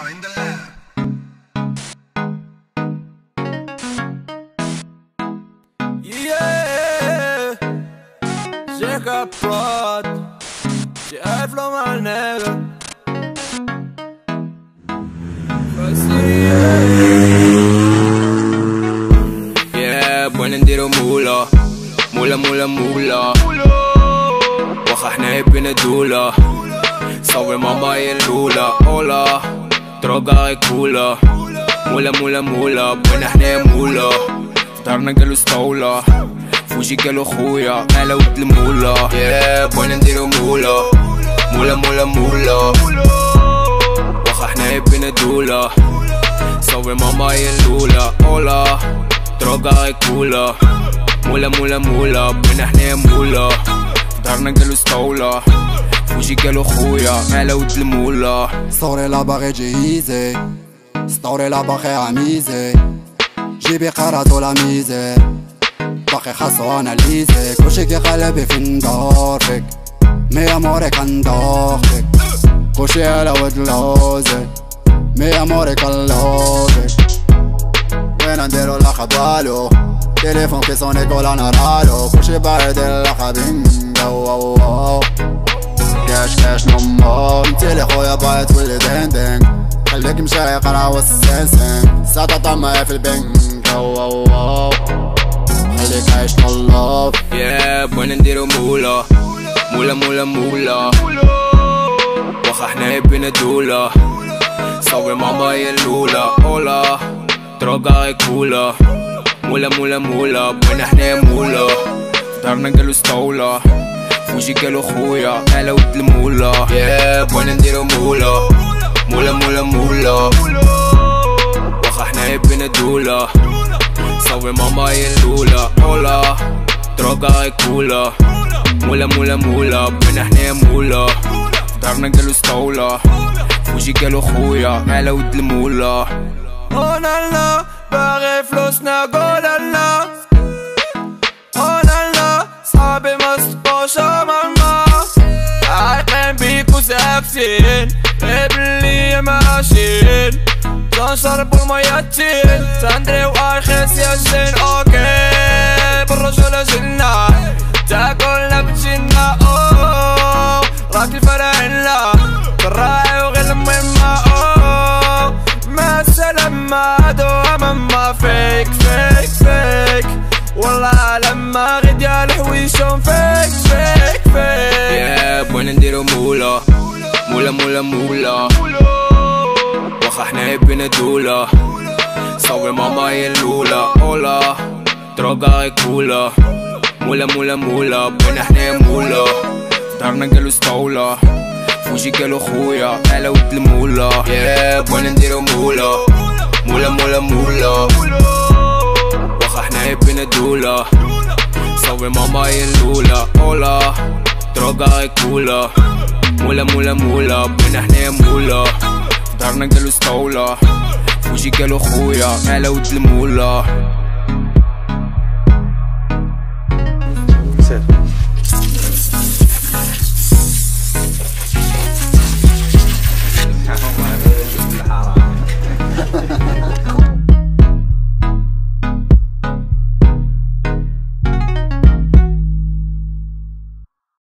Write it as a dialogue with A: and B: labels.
A: in the lab.
B: Yeah, llega Prod, llega el flow más negro. Yeah, buen endiro mula, mula mula mula. وخحنا بندولا صور ماما يلولا اولا droga y coola مولا مولا مولا بين احنا مولا فطرنا قالوا استولى فوجي قالوا خويا انا ود المولا yeah بين نديرو مولا مولا مولا مولا وخحنا بندولا صور ماما يلولا اولا droga y coola مولا مولا مولا بين احنا مولا دارنا قالوا استولى فوجي قالوا خويا على ود المولا
C: ستوري لا باغي جهيزي ستوري لا باغي عميزي جيبي قرات ولا ميزي باقي خاصو اناليزي كلشي كي قلبي في ندور فيك مي اموري كندوخ فيك كلشي على ود لوزي مي اموري كنلوزي وين نديرو لقبالو تليفون كي صوني كل انا رالو كلشي بعد اللقبين كاش كاش نمو نتيلي خويا باغي تولي دين دين خليك مشاي قرا والسنسن ساعة طمع في البنك خليك عايش طلاب
B: يا بوين نديرو مولا مولا مولا مولا واخا حنا بندولا صور ماما يلولا اولا droga y coola مولا مولا مولا بوين احنا مولا دارنا قالوا استولى فوجي قالوا خويا على ود المولا yeah بوين نديرو مولا مولا مولا مولا واخا حنا بندولا صور ماما يلولا اولا droga y coola مولا مولا مولا بوين احنا مولا دارنا قالوا استولى فوجي قالوا خويا على ود المولا لا باغي فلوسنا قولنا لا صحابي مصطبوش ماما عايقين بيك وساكتين قبلي ماشيين تنشربو المياتين تندري وارخص يا زين اوكي بالرجولة جنة تاكلنا بجنة اوه راك الفراعنة بالراعي وغير المهمة اوه ما سلامة هادو ماما فيك فيك فيك والله لما غيد يا الحويشون فيك فيك فيك يا بوين نديرو مولا مولا مولا مولا واخا حنا بندولا صور ماما يلولا اولا droga y coola مولا مولا مولا بوين احنا مولا دارنا قالوا استولى فوجي قالوا خويا على ود المولا يا بوين نديرو مولا مولا مولا مولا واخا حنا بندولا صور ماما يلولا اولا droga y coola مولا مولا مولا بوين احنا مولا دارنا قالوا استولى فوجي قالوا خويا على ود المولا